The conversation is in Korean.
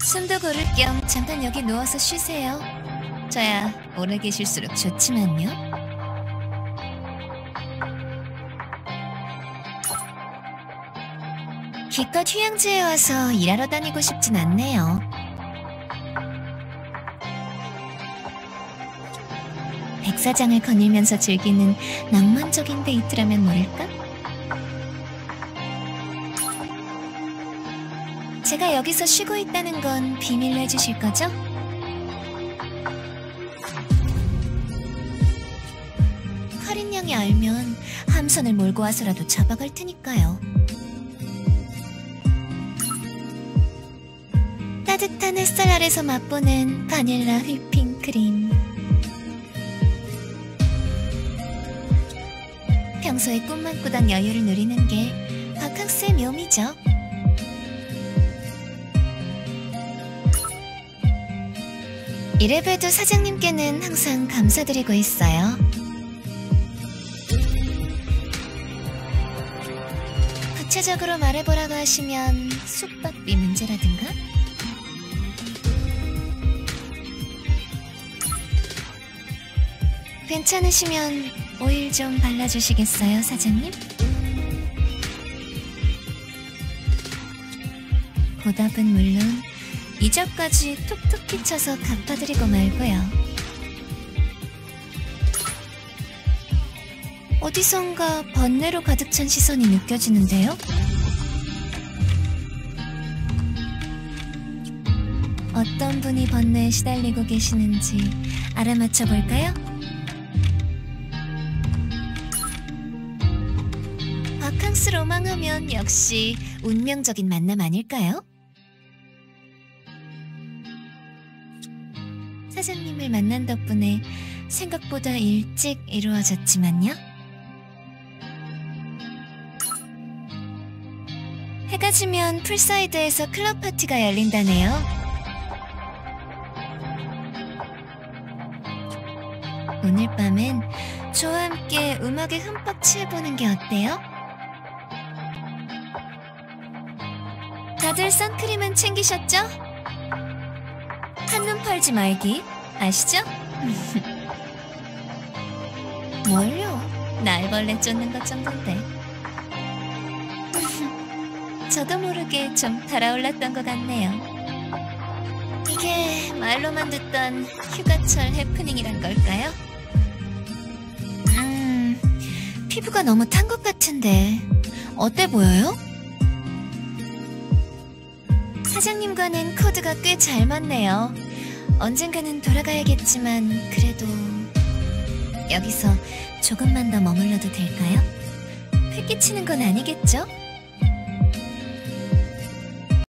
숨도 고를 겸 잠깐 여기 누워서 쉬세요. 저야 오래 계실수록 좋지만요. 기껏 휴양지에 와서 일하러 다니고 싶진 않네요. 백사장을 거닐면서 즐기는 낭만적인 데이트라면 모를까? 제가 여기서 쉬고 있다는 건 비밀로 해주실 거죠? 카린 양이 알면 함선을 몰고 와서라도 잡아갈 테니까요. 따뜻한 햇살 아래서 맛보는 바닐라 휘핑크림. 평소에 꿈만 꾸던 여유를 누리는 게 바캉스의 묘미죠. 이래봬도 사장님께는 항상 감사드리고 있어요. 구체적으로 말해보라고 하시면 숙박비 문제라든가? 괜찮으시면 오일 좀 발라주시겠어요, 사장님? 보답은 물론 이자까지 톡톡히 쳐서 갚아드리고 말고요. 어디선가 번뇌로 가득 찬 시선이 느껴지는데요? 어떤 분이 번뇌에 시달리고 계시는지 알아맞혀 볼까요? 바캉스 로망하면 역시 운명적인 만남 아닐까요? 사장님을 만난 덕분에 생각보다 일찍 이루어졌지만요. 해가 지면 풀사이드에서 클럽 파티가 열린다네요. 오늘 밤엔 저와 함께 음악에 흠뻑 취해보는 게 어때요? 다들 선크림은 챙기셨죠? 한눈 팔지 말기 아시죠? 뭘요? 날벌레 쫓는 것 정도인데. 저도 모르게 좀 달아올랐던 것 같네요. 이게 말로만 듣던 휴가철 해프닝이란 걸까요? 피부가 너무 탄 것 같은데 어때 보여요? 사장님과는 코드가 꽤 잘 맞네요. 언젠가는 돌아가야겠지만 그래도 여기서 조금만 더 머물러도 될까요? 패 끼치는 건 아니겠죠?